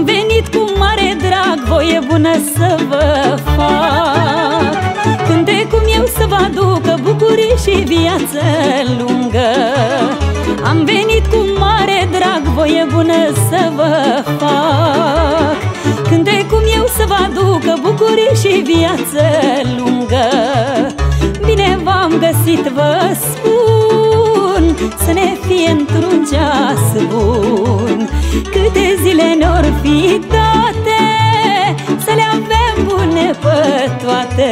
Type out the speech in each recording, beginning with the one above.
Am venit cu mare drag, voie bună să vă fac, cânte cum eu să vă aducă bucurii și viață lungă. Am venit cu mare drag, voie bună să vă fac, cânte cum eu să vă aducă bucurii și viață lungă. Bine v-am găsit, vă spun, să ne fie într-un ceas bun. Câte zile ne-or fi date, să le avem bune pe toate.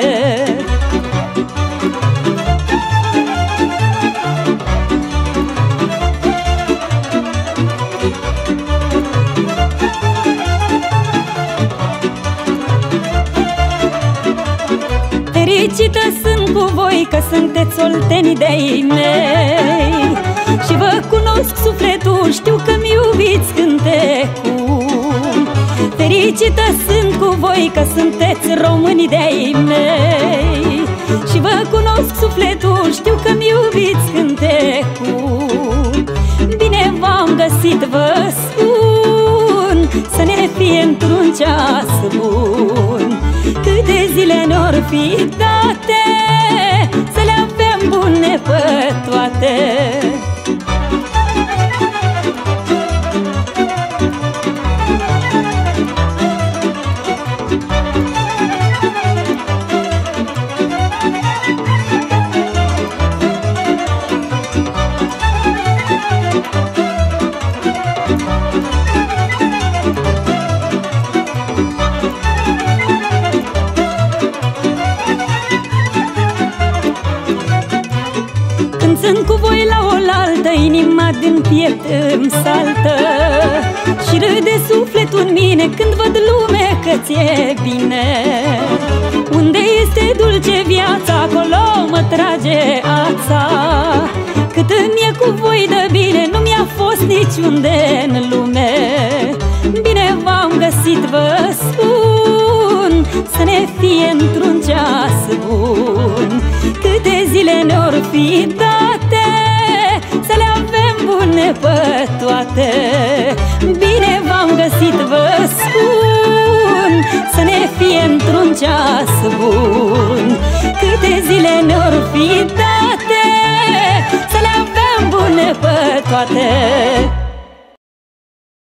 Fericită sunt cu voi că sunteți oltenii de-ai mei, și vă cunosc sufletul, știu că-mi iubiți cântecul. Fericită sunt cu voi că sunteți românii de-ai mei, și vă cunosc sufletul, știu că-mi iubiți cântecul. Bine v-am găsit, vă spun, să ne fie într-un ceas bun. Câte zile ne-or fi date, să le avem bune pe toate. Sunt cu voi la oaltă, inima din piept îmi saltă și râde sufletul în mine când văd lume că ți-e bine. Unde este dulce viața, acolo mă trage ața. Cât îmi e cu voi de bine, nu mi-a fost niciunde în lume. Bine v-am găsit, vă spun, să ne fie într-un ceas bun. Câte zile ne-or fi date, să le avem bune pe toate. Bine v-am găsit, vă spun, să ne fie într-un ceas bun. Câte zile ne-or fi date, să le avem bune pe toate.